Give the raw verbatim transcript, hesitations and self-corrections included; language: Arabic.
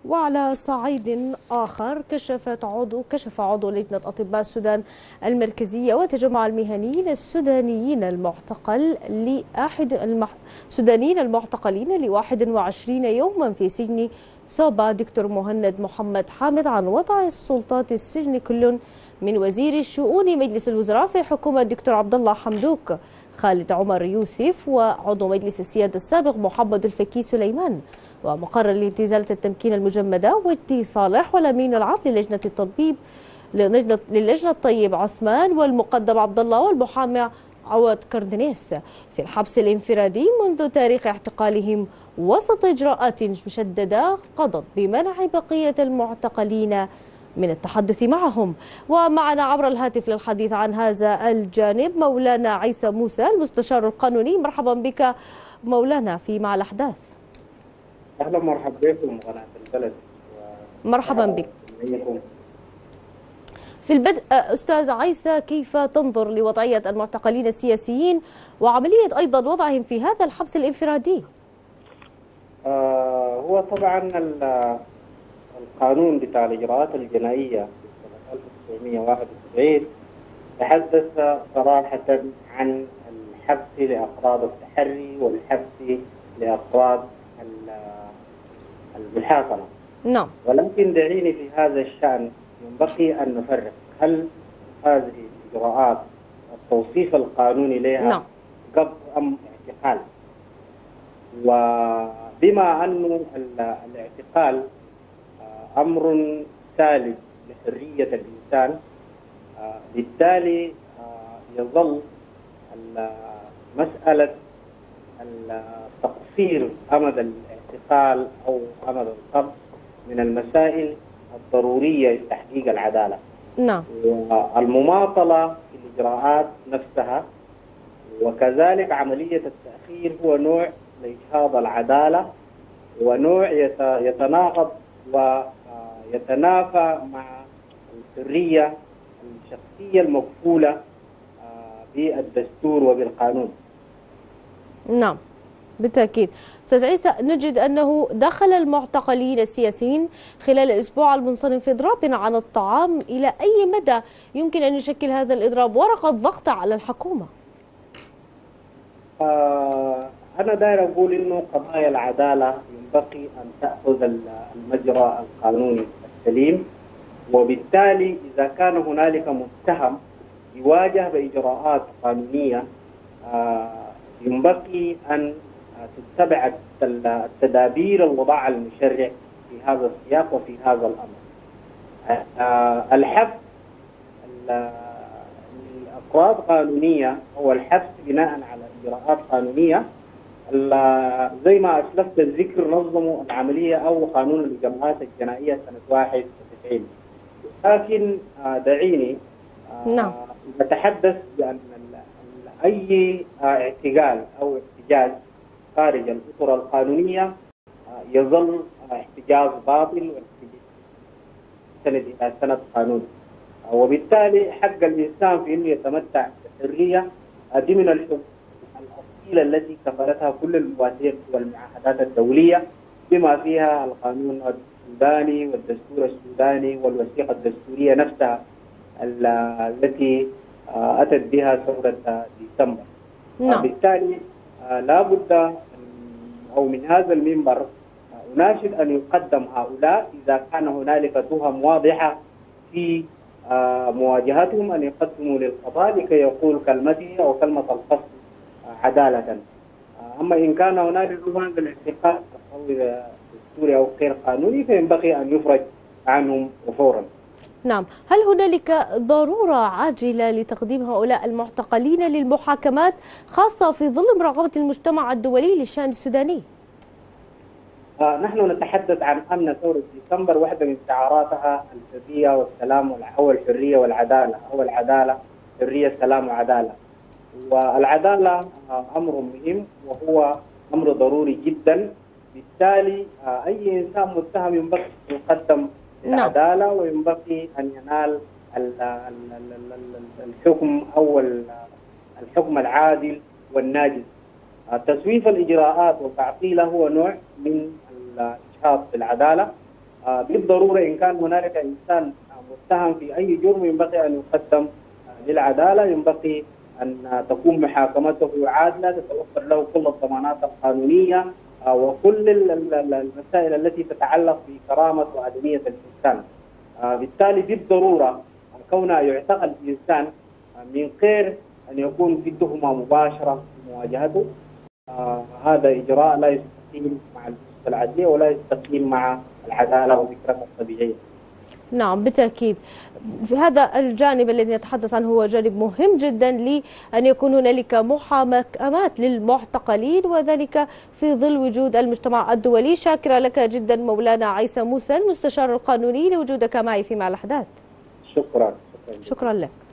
وعلى صعيد آخر كشفت عضو كشف عضو لجنة أطباء السودان المركزية وتجمع المهنيين السودانيين المعتقل لأحد المح... السودانيين المعتقلين ل واحد وعشرين يوما في سجن صوبا دكتور مهند محمد حامد عن وضع السلطات السجن كل من وزير الشؤون مجلس الوزراء في حكومة دكتور عبد الله حمدوك خالد عمر يوسف وعضو مجلس السيادة السابق محمد الفكي سليمان ومقرر لانتزالة التمكين المجمدة وجدي صالح والأمين العام للجنة التطبيب للجنة الطيب عثمان والمقدم عبد الله والمحامي عوض كردنيس في الحبس الانفرادي منذ تاريخ اعتقالهم وسط إجراءات مشددة قضت بمنع بقية المعتقلين من التحدث معهم. ومعنا عبر الهاتف للحديث عن هذا الجانب مولانا عيسى موسى المستشار القانوني. مرحبا بك مولانا في مع الأحداث. أهلا مرحبا بكم قناة البلد. مرحبا بك. في البدء أستاذ عيسى، كيف تنظر لوضعية المعتقلين السياسيين وعملية أيضا وضعهم في هذا الحبس الانفرادي؟ آه هو طبعا القانون بتاع الإجراءات الجنائية في سنة ألف وتسعمئة وواحد وسبعين تحدث صراحة عن الحبس لأغراض التحري والحبس لأغراض المحاصرة. نعم. ولكن دعيني في هذا الشأن ينبغي أن نفرق هل هذه الإجراءات التوصيف القانوني لها نعم. قبض أم اعتقال؟ وبما أن الاعتقال أمر سالب لحرية الإنسان، بالتالي يظل مسألة التقصير أمد الاعتقال أو أمد القبض من المسائل الضرورية لتحقيق العدالة. نعم. والمماطلة في الإجراءات نفسها وكذلك عملية التأخير هو نوع لإجهاض العدالة ونوع يتناقض ويتنافى مع الحرية الشخصية المكفولة بالدستور وبالقانون. نعم بالتأكيد. أستاذ عيسى، نجد أنه دخل المعتقلين السياسيين خلال الأسبوع المنصرم في إضراب عن الطعام. إلى أي مدى يمكن أن يشكل هذا الإضراب ورقة ضغط على الحكومة؟ آه أنا داير أقول إنه قضايا العدالة ينبغي أن تأخذ المجرى القانوني السليم، وبالتالي إذا كان هنالك متهم يواجه بإجراءات قانونية آه ينبغي أن تتبع التدابير الوضع المشرع في هذا السياق وفي هذا الأمر. الحبس لأغراض قانونية أو الحبس بناء على إجراءات قانونية زي ما أسلفت الذكر نظموا العملية أو قانون الإجراءات الجنائية سنة واحد وتسعين. لكن دعيني نعم. نتحدث بأن أي اعتقال أو احتجاز خارج الأطر القانونية يظل احتجاز باطل واحتجاز إلى سند قانوني، وبالتالي حق الإنسان في أنه يتمتع بالحرية دي من الحقوق الأصيلة التي كفلتها كل المواثيق والمعاهدات الدولية بما فيها القانون السوداني والدستور السوداني والوثيقة الدستورية نفسها التي أتت بها ثورة ديسمبر. نعم. بالتالي لا بد أو من هذا المنبر أناشد أن يقدم هؤلاء إذا كان هنالك تهم واضحة في مواجهتهم أن يقدموا للقضاء لكي يقول كلمته أو كلمة القصد عدالة. أما إن كان هنالك تهم بالاعتقال أو دستوري أو غير قانوني فينبغي أن يفرج عنهم وفورا. نعم. هل هنالك ضرورة عاجلة لتقديم هؤلاء المعتقلين للمحاكمات خاصة في ظل مراقبة المجتمع الدولي للشأن السوداني؟ آه نحن نتحدث عن أن ثورة ديسمبر واحدة من شعاراتها الحرية والسلام أو الحرية والعدالة أو العدالة حرية سلام وعدالة. والعدالة آه أمر مهم وهو أمر ضروري جدا. بالتالي آه أي إنسان متهم ينبغي أن يقدم العدالة وينبغي أن ينال الحكم أو الحكم العادل والناجز. تسويف الإجراءات وتعطيلها هو نوع من الإجهاض بالعدالة، بالضرورة إن كان هنالك إنسان متهم في أي جرم ينبغي أن يقدم للعدالة، ينبغي أن تكون محاكمته عادلة، تتوفر له كل الضمانات القانونية وكل المسائل التي تتعلق بكرامة وآدمية الإنسان. بالتالي بالضرورة كونها يعتقل الإنسان من غير أن يكون في تهمة مباشرة في مواجهته، هذا إجراء لا يستقيم مع المؤسسة العدلية ولا يستقيم مع العدالة وفكرتها الطبيعية. نعم بالتأكيد. هذا الجانب الذي نتحدث عنه هو جانب مهم جدا لأن يكون هنالك محاكمات للمعتقلين، وذلك في ظل وجود المجتمع الدولي. شاكرة لك جدا مولانا عيسى موسى المستشار القانوني لوجودك معي في مع الأحداث. شكرا. شكرا, شكرا لك.